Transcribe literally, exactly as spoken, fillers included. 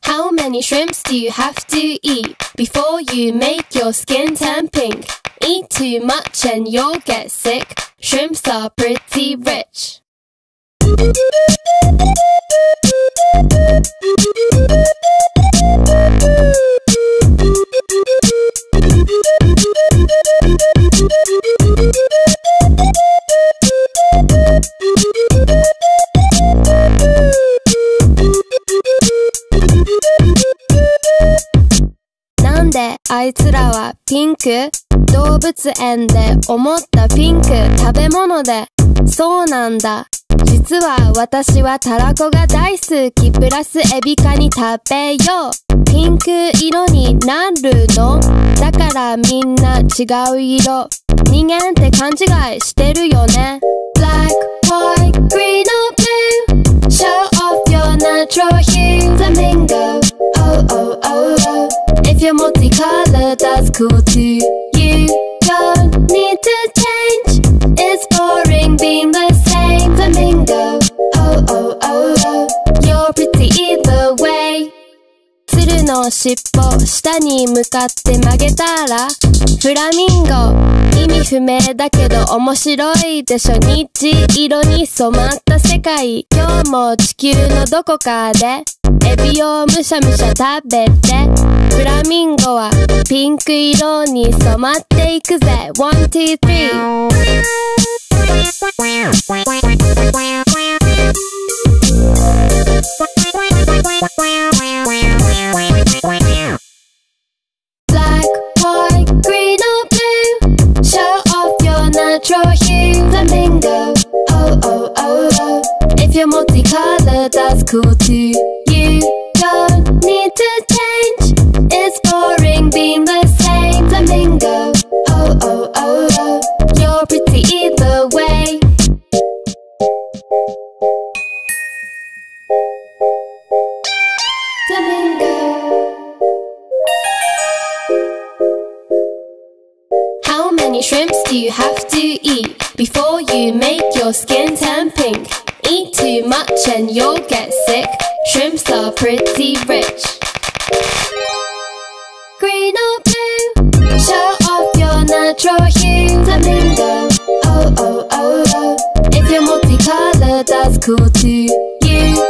How many shrimps do you have to eat before you make your skin turn pink? Eat too much and you'll get sick. Shrimps are pretty rich.なんであいつらはピンク？動物園で思ったピンク食べ物で。そうなんだ。実は私はたらこが大好き。プラスエビカニ食べよう。ピンク色になるの？だからみんな違う色。人間って勘違いしてるよね。Black, white, green or blue. Show off your natural hue. Flamingo. Oh, oh, oh, oh. If you're multicolored, that's cool too. You don't need to change. It's boring being the same. Flamingo. Oh, oh, oh, oh. You're pretty either way. 鶴の尻尾下に向かって曲げたらフラミンゴ。意味不明だけど面白いでしょ。虹色に染まった世界。今日も地球のどこかでエビをむしゃむしゃ食べて。フラミンゴはピンク色に染まっていくぜ。ワン、ツー、スリー。Black, white, green or blue. Show off your natural hue. Flamingo. Oh, oh, oh, oh. If you're multicolored, that's cool too. You don't need to change. It's boring being the same. Flamingo. Oh, oh, oh, oh. You're pretty either way. Flamingo. How many shrimps do you have to eat before you make your skin turn pink? Eat too much and you'll get sick. Shrimps are pretty rich. Green or blue, show off your natural hue. Flamingo. Oh, oh, oh, oh. If you're multicolored, that's cool too. You